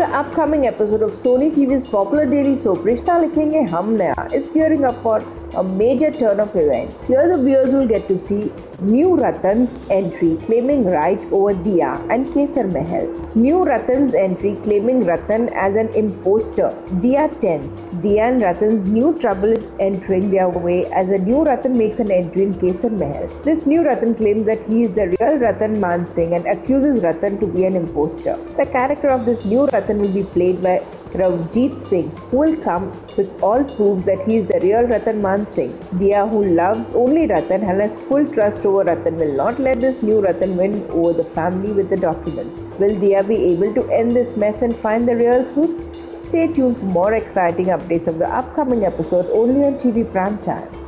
the upcoming episode of Sony TV's popular daily soap Rishta Likhenge Hum Naya is gearing up for a major turn of event. Here the viewers will get to see new Ratan's entry claiming right over Diya and Kesar Mahal. New Ratan's entry claiming Ratan as an imposter. Diya tensed. Diya and Ratan's new trouble is entering their way as a new Ratan makes an entry in Kesar Mahal. This new Ratan claims that he is the real Ratan Man Singh and accuses Ratan to be an imposter. The character of this new Ratan will be played by Ravjeet Singh, who will come with all proofs that he is the real Ratan Man Singh. Diya, who loves only Ratan and has full trust over Ratan, will not let this new Ratan win over the family with the documents. Will Diya be able to end this mess and find the real truth? Stay tuned for more exciting updates of the upcoming episode only on TV Prime Time.